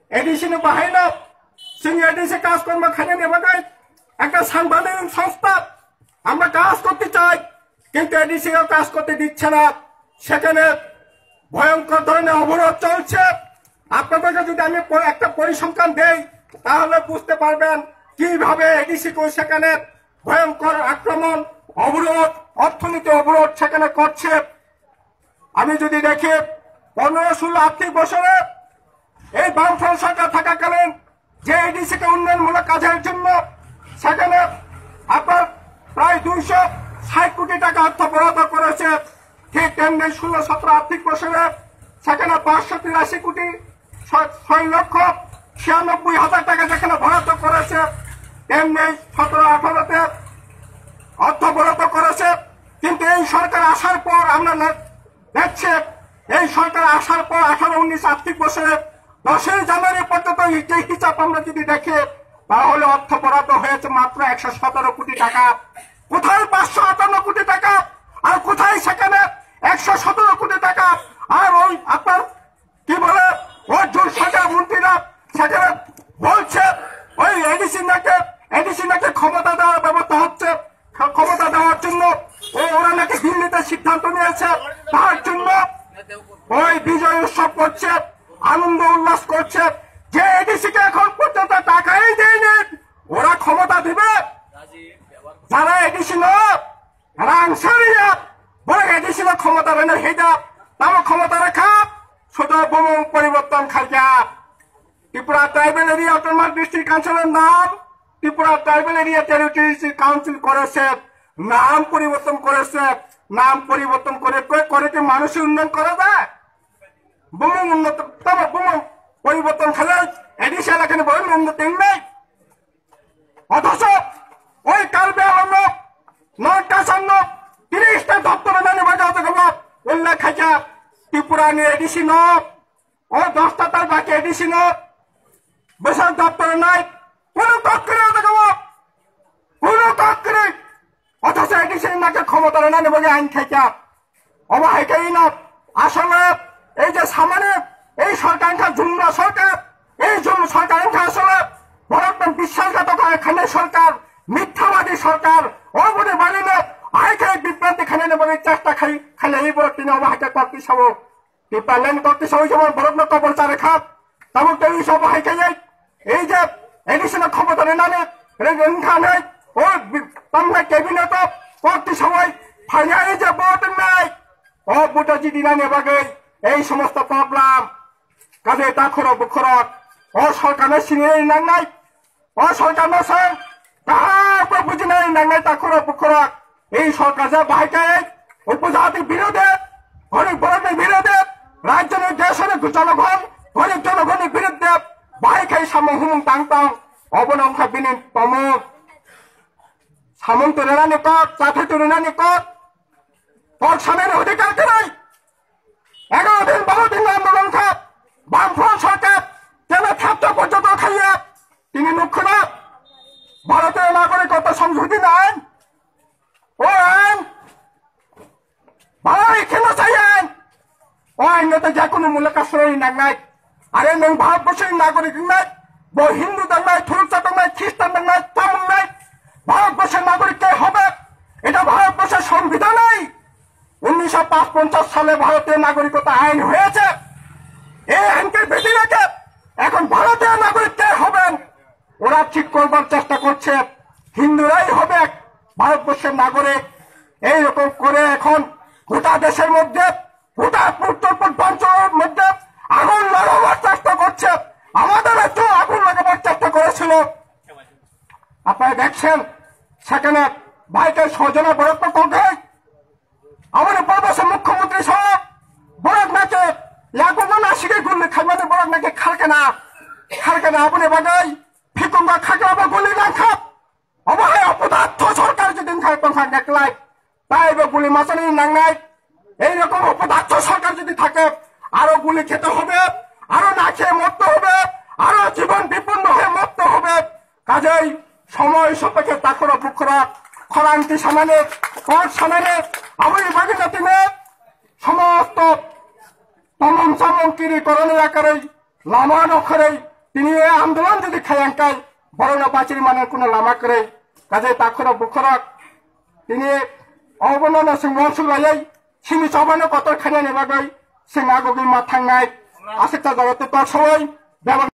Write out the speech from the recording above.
এডিসিনে বাহাইল जों এডিসি কাজকর্ম খাইয়ে নেবাগাই একটা সাংবাদিক সংস্থা আমরা কাজ করতে চাই কিন্তু এডিসিও কাজ করতে দিচ্ছে না সেখানে ভয়ঙ্কর ধরনের অবরোধ চলছে আপনাদেরকে যদি আমি একটা পরিসংখ্যান দেই তাহলে বুঝতে পারবেন কিভাবে এডিসি কো সেখানে ভয়ঙ্কর আক্রমণ অবরোধ অর্থনীতি অবরোধ সেখানে করছে আমি যদি দেখি 15-16 আর্থিক বছরে এই বামফ্রন্ট সরকার থাকাকালীন যে এডিসি কে উন্নয়নমূলক কাজের জন্য সেখানে আপনার প্রায় 260 কোটি টাকা অর্থ বরাদ্দ করেছে ঠিক তেমনি 16-17 আর্থিক বছরে সেখানে 583 কোটি 6,96,500 টাকা যেখানে বরাদ্দ করেছে তেমনি 17-18-তে অর্থ বরাদ্দ করেছে কিন্তু এই সরকার আসার পর আমরা দেখছি এই সরকার আসার পর 18-19 আর্থিক বছরে 10 জানুয়ারি পর্যন্ত যে হিসাব আমরা যদি দেখি তাহলে অর্থ বরাদ্দ হয়েছে মাত্র 117 কোটি টাকা কোথায় 558 কোটি টাকা আর কোথায় সেখানে 117 কোটি টাকা আর ওই আপনার কি বলে অর্জুন সরকার মন্ত্রীরা সেখানে বলছে ওই এডিসি নাকি ক্ষমতা দেওয়ার ব্যবস্থা হচ্ছে ক্ষমতা দেওয়ার জন্য ওরা নাকি দিল্লিতে সিদ্ধান্ত নিয়েছে তার জন্য ওই বিজয় উৎসব করছে আনন্দ উল্লাস করছে যে এডিসি কে এখন পর্যন্ত টাকাই দেয়নি ওরা ক্ষমতা দিবে যারা এডিসি রাংসারিয়া বলে এডিসি ক্ষমতা দেয় হেটা তাও ক্ষমতা রাখা শুধু বোম পরিবর্তন খাইয়া Tripura tribal area autonomous district কাউন্সিলের নাম Tripura tribal area territory council করেছে নাম পরিবর্তন করেছে নাম পরিবর্তন করে কি মানুষের উন্নয়ন করা যায় বোম উন্নত তবে বোম পরিবর্তন খেলে এডিসি এলাকায় বড় উন্নতি নেই অথচ ওই কালবে আলম 9টা সামন 30টা দপ্তরে নানি বাজাতে গেল উল্লেখ খাইছা ত্রিপুরা নিয়ে এডিসি ও 10টা তার বাকি এডিসি বেসর দপ্তরে নাই কোন তৎকরে কোন তৎকরে অথচ এডিসি নাকি ক্ষমতা নানি বাজে আইন খাইছা অবাহিকাই না আসলে এই যে সামনে এই সরকার জুমরা সরকার এই সরকার আসলে বরং বিশ্বাসঘাতক এখানে সরকার মিথ্যাবাদী সরকার অবধি বাড়ি না আইখাই বিভ্রান্তি খানে নেবার চেষ্টা খাইলে এই বড় তিনি অবাহিকা করতে সব টিপালেন করতে সবাই যেমন বরং কবল চারে খাপ তেমন কেউ সব অবাহিকা যায় এই যে এডিশনাল ক্ষমতা নেই খানে ও ক্যাবিনেট করতে সবাই ফাইনালি যে ভোট নাই ও ভোটা যদি না নেবাগে এই সমস্ত প্রবলেম কাজে তাখরক বুখরক ও সরকারের সিনিয়র নাংনাই ও সরকার নসেন তাহার বুঝি নাই নাংনাই তাখরক বুখরক এই সরকার যা বাহিকায় উপজাতি বিরোধে গরিব বরণের বিরোধে রাজ্যের দেশের জনগণ গরিব জনগণের বিরুদ্ধে বাহিকায় সামহুম টাংটাং অবলম্বন বিনীত তম সামন্ত রেনানি কর চাথে রেনানি কর তোর সামনের অধিকার কে নাই 11 দিন 12 দিন আন্দোলন খাপ বামফ্রন্ট সরকার কেন খাপটা পর্যন্ত খাইয়া তিনি মুখ্য না ভারতের নাগরিকত্ব সংশোধনী আইন ও আইন ভাই কেন চাই আইন ও আইনতে যে কোনো মূল্য কাশ্রয় নাই আরে নং ভারতবর্ষের নাগরিক নাই হিন্দু দাং নাই থুরুক নাই খ্রিস্টান দাং নাই তেমন নাই ভারতবর্ষের নাগরিক কে হবে এটা ভারতবর্ষের সংবিধান নাই 1955 সালে ভারতের নাগরিকতা আইন হয়েছে এই আইনকে বেঁধে রেখে এখন ভারতীয় নাগরিক কে হবেন ওরা ঠিক করবার চেষ্টা করছে হিন্দুরাই হবে ভারতবর্ষের নাগরিক এইরকম করে এখন গোটা দেশের মধ্যে গোটা উত্তর পূর্বাঞ্চলের মধ্যে আগুন লাগাবার চেষ্টা করছে আমাদের একটু আগুন লাগাবার চেষ্টা করেছিল আপনারা দেখছেন সেখানে ভাইকে সজনা বরাদ্দ করবে আমাদের প্রদেশের মুখ্যমন্ত্রী সহ বরাদ নাকি লাগুন আসিকে গুলি খাইমানে বরাদ নাকি খালকে না আপনি বাগাই ফিকুঙ্গা খাকে আবার গুলি না খাপ অবহায় অপদার্থ সরকার যেদিন খায় তখন দেখলাই তাই গুলি মাচানি নাংনাই এইরকম অপদার্থ সরকার যদি থাকে আরো গুলি খেতে হবে আরো না খেয়ে মরতে হবে আরো জীবন বিপন্ন হয়ে মরতে হবে কাজেই সময় সাপেক্ষে তাকরা পুকরা খরান্তি সামানে পথ সামানে আমি বাগিনা তিনে সমস্ত তমন সামঙ্কিরি করণের আকারে লামান অক্ষরে তিনি এই আন্দোলন যদি খায়াঙ্কাই বড় না বাঁচির মানের কোনো লামা করে কাজে তাখরা বুখরক তিনি অবননা সিং মনসুলাयै সিনি চবাनो কত খানিया नेबागै सिं आगोगै मा थांनाय आसेता जगते तो सबाय